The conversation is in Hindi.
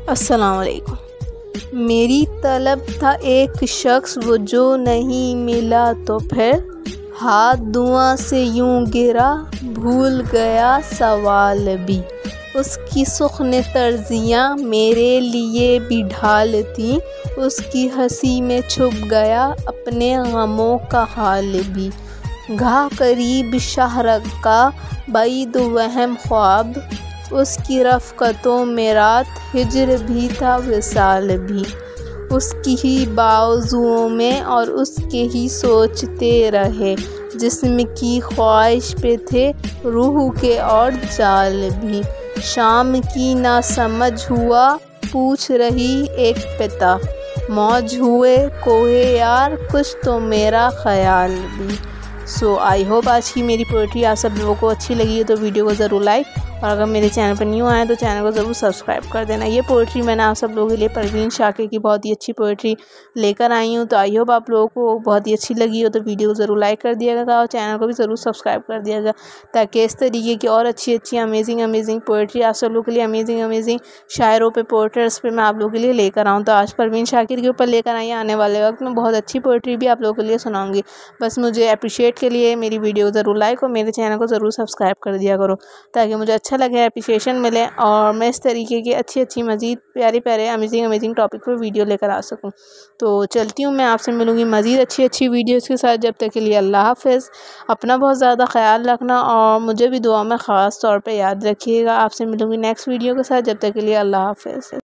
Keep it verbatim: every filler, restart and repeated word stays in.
अस्सलाम वालेकुम। मेरी तलब था एक शख्स वो जो नहीं मिला तो फिर हाथ दुआ से यूं गिरा भूल गया सवाल भी। उसकी सुख्न तर्जियाँ मेरे लिए भी ढाल थी, उसकी हंसी में छुप गया अपने गमों का हाल भी। घा करीब शाहरग का बैद वहम ख्वाब, उसकी रफ़क़तों में रात हिज्र भी था विसाल भी। उसकी ही बाजुओं में और उसके ही सोचते रहे, जिस्म की ख्वाहिश पे थे रूह के और जाल भी। शाम की ना समझ हुआ पूछ रही एक पिता, मौज हुए कोहे यार कुछ तो मेरा ख्याल भी। सो आई होप आज की मेरी पोइट्री आप सब लोगों को अच्छी लगी है तो वीडियो को ज़रूर लाइक, और अगर मेरे चैनल पर न्यू आए तो चैनल को ज़रूर सब्सक्राइब कर देना। ये पोइट्री मैंने आप सब लोगों के लिए परवीन शाकिर की बहुत ही अच्छी पोइट्री लेकर आई हूँ, तो आई होप आप लोगों को बहुत ही अच्छी लगी हो तो वीडियो को ज़रूर लाइक कर दिएगा और चैनल को भी ज़रूर सब्सक्राइब कर दिएगा, ताकि इस तरीके की और अच्छी अच्छी अमेजिंग अमेजिंग पोइट्री आप सब लोगों के लिए अमेजिंग अमेजिंग शायरों पे पोइटर्स पे मैं आप लोगों के लिए लेकर आऊँ। तो आज परवीन शाकिर के ऊपर लेकर आई, आने वाले वक्त में बहुत अच्छी पोइट्री भी आप लोगों के लिए सुनाऊँगी। बस मुझे अप्रिशिएट के लिए मेरी वीडियो ज़रूर लाइक और मेरे चैनल को ज़रूर सब्सक्राइब कर दिया करो, ताकि मुझे अच्छा लगे, अप्रिशिएशन मिले और मैं इस तरीके की अच्छी अच्छी मज़ीद प्यारे प्यारे अमेजिंग अमेजिंग टॉपिक पर वीडियो लेकर आ सकूं। तो चलती हूँ, मैं आपसे मिलूँगी मज़ीद अच्छी अच्छी वीडियोज़ के साथ। जब तक के लिए अल्लाह हाफ़िज़। अपना बहुत ज़्यादा ख्याल रखना और मुझे भी दुआ में ख़ास तौर पे याद रखिएगा। आपसे मिलूँगी नेक्स्ट वीडियो के साथ। जब तक के लिए अल्लाह हाफ़िज़।